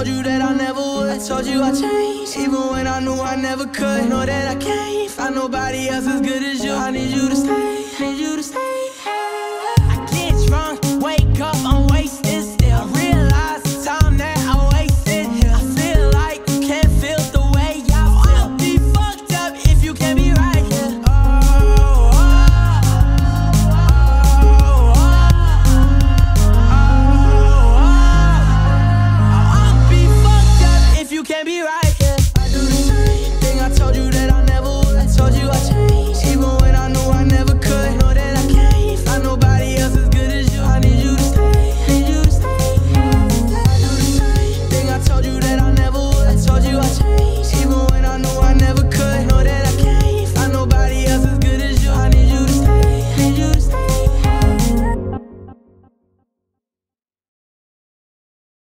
told you that I never would. I told you I changed, even when I knew I never could. Know that I can't find nobody else as good as you. I need you to stay, need you to stay.